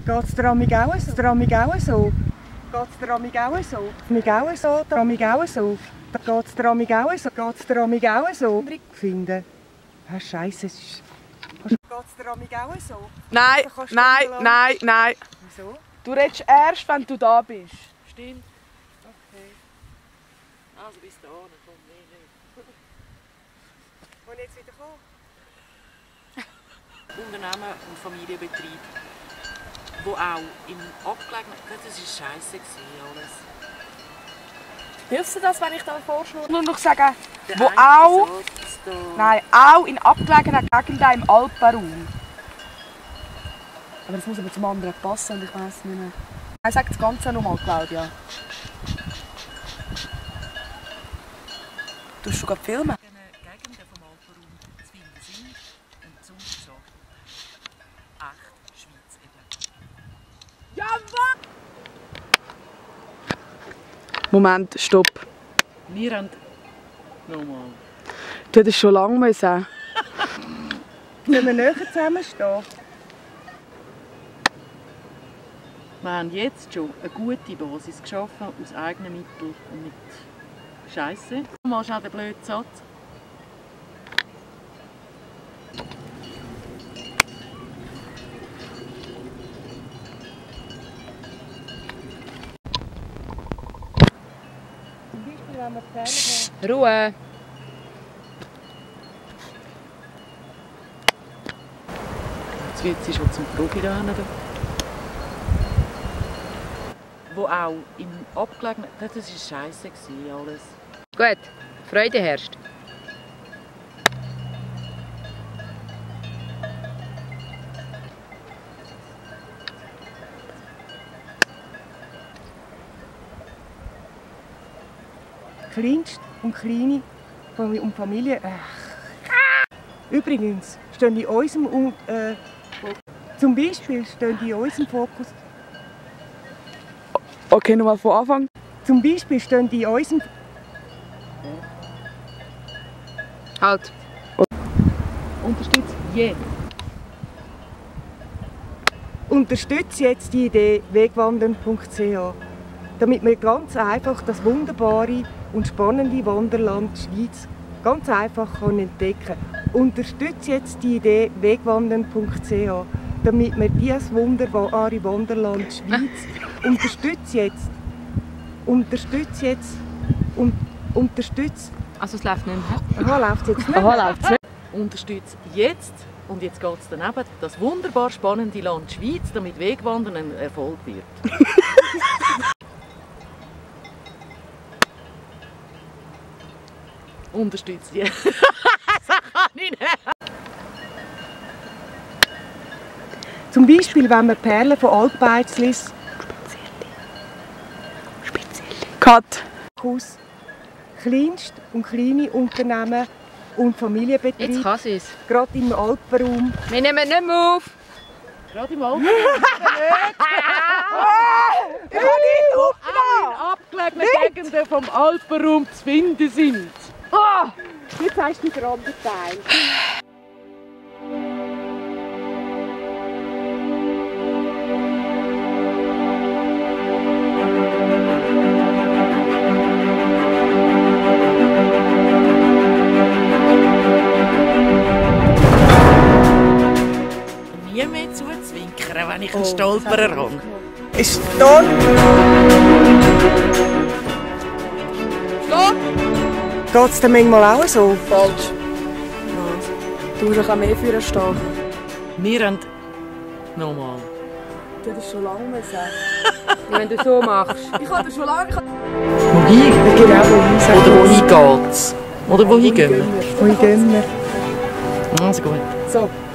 Geht's dir amig auch so? Geht's dir amig auch so? Mich auch so? Amig auch so? Geht's dir amig auch so? Geht's dir amig auch so? Finden. Ah, Scheiße, es ist... Geht's dir amig auch so? Nein, nein, nein, nein. Wieso? Du redest erst, wenn du da bist. Stimmt. Okay. Also bis da kommt nicht. Und jetzt wieder kommen? Unternehmen und Familienbetrieb, wo auch im abgelegenen... Das war scheisse alles. Hilft dir das, wenn ich da vorschlage? Nur noch sagen, Der wo eine auch... sagt, da... Nein, auch in abgelegenen Gegenden im Alpenraum. Aber das muss aber zum anderen passen und ich weiss nicht mehr. Ich sag das Ganze nochmal, Claudia. Du hast schon gerade filmen? In den Gegenden vom Alpenraum zu finden sind und zum Schaffen. Echt Schweiz eben. Ja, was? Moment, stopp. Wir haben... Nochmal. Du hättest schon lange müssen. Sollen wir näher zusammenstehen? Wir haben jetzt schon eine gute Basis geschaffen aus eigenen Mitteln und mit Scheisse. Mal schnell den blöden Satz. Zum Beispiel, wenn wir Pferde haben. Ruhe. Jetzt wird sie schon zum Profi da hinten. Wo auch im abgelegenen... Das war scheisse alles. Gut, Freude herrscht. Kleinst und kleine und Familie. Übrigens stehen in unserem zum Beispiel stehen in unserem Fokus. Okay, nochmal von Anfang. Zum Beispiel stehen in unserem Halt. Unterstützt jeden. Unterstützt jetzt die Idee wegwandern.ch, damit wir ganz einfach das wunderbare und spannende Wanderland Schweiz ganz einfach entdecken können. Unterstützt jetzt die Idee wegwandern.ch, damit wir dieses wunderbare Wanderland Schweiz unterstützt. Also es läuft nicht mehr. Aha, läuft jetzt nicht. Aha, läuft's nicht. Unterstützt jetzt, und jetzt geht es daneben, das wunderbar spannende Land Schweiz, damit Wegwandern ein Erfolg wird. Unterstützt jetzt. Das kann ich nicht. Zum Beispiel, wenn man Perlen von Alpbeizlis Cut. aus Kleinst- und kleine Unternehmen und Jetzt Familienbetriebe, kann sie es. gerade im Alpenraum, Wir nehmen nicht mehr auf. Gerade im Alpen. In abgelegenen Gegenden vom Alpenraum zu finden sind. jetzt hast du den anderen Teil. Nie mehr zuzwinkern, wenn ich einen Stolperer habe. Ist da? Stopp! Geht es dir manchmal auch so? Falsch. Du musst auch mehr für ihn stehen. Wir haben... Nochmal. Du hättest schon lange müssen. Wenn du so machst. Ich hatte schon lange... Wohin? Genau, wohin Oder wohin geht's? Oder wohin gehen wir? gehen wir? Also gut. So.